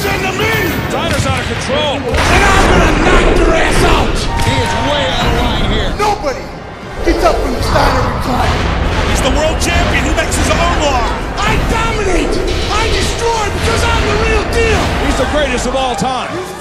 listen to me! Ryder's out of control. And I'm gonna knock your ass out! He is way out of line here. Nobody gets up from the Steiner recline. He's the world champion. He makes his own law. I dominate! I destroy because I'm the real deal! He's the greatest of all time.